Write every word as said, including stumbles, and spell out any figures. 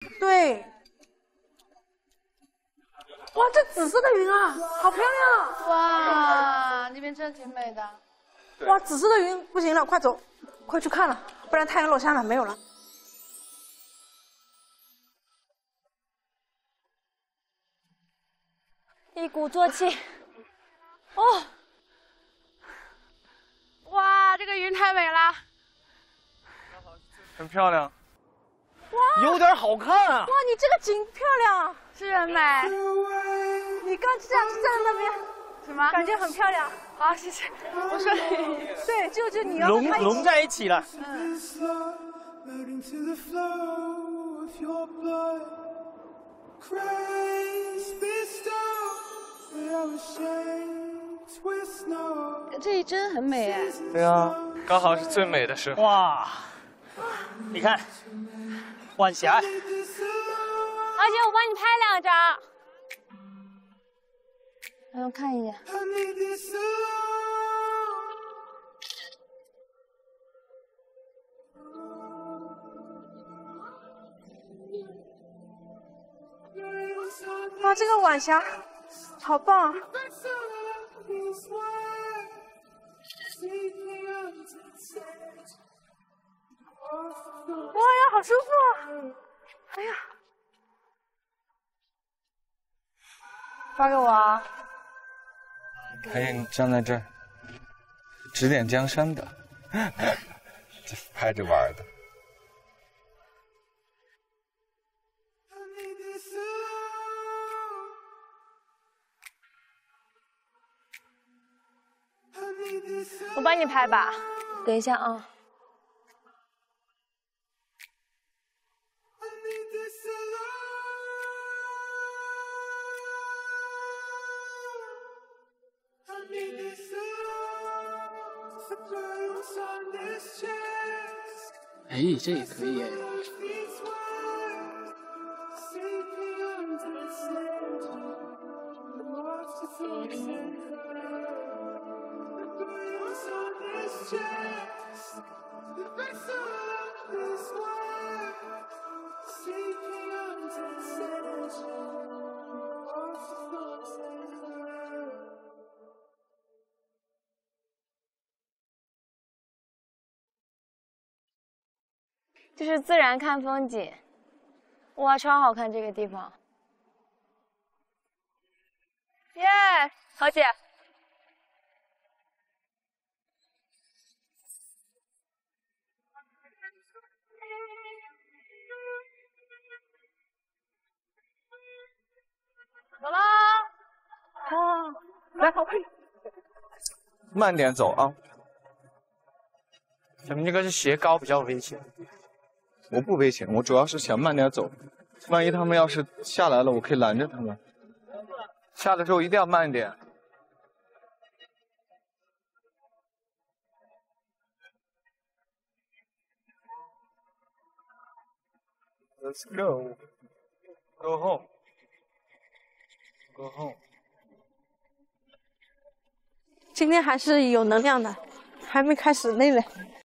对。哇，这紫色的云啊，好漂亮！ 哇，那边真的挺美的。 哇，紫色的云不行了，快走，快去看了，不然太阳落山了，没有了。 一鼓作气。 哦，哇，这个云太美了， 很漂亮。 哇， 有点好看啊！ 哇，你这个景漂亮， 是很美。 你刚这样站在那边， 什么？ 感觉很漂亮。 好，谢谢。我说你， 对，就就你要融融在一起了。 这里真很美哎。 对啊，刚好是最美的时候。哇，你看，晚霞。 而且我帮你拍两张。 让我看一眼。 哇，这个晚霞好棒！哇呀，好舒服啊！哎呀， 发给我啊！ 可以站在这儿，指点江山的，这拍着玩的。 我帮你拍吧，等一下啊。 哎，这也可以哎。 就是自然看风景，哇，超好看这个地方。耶，好姐。 走啦！ 哦，来，好， 慢点走啊！ 咱们这个是斜高，比较危险。 我不危险，我主要是想慢点走，万一他们要是下来了，我可以拦着他们。下的时候一定要慢一点。 Let's go. Go home. Go home. 今天还是有能量的，还没开始累嘞。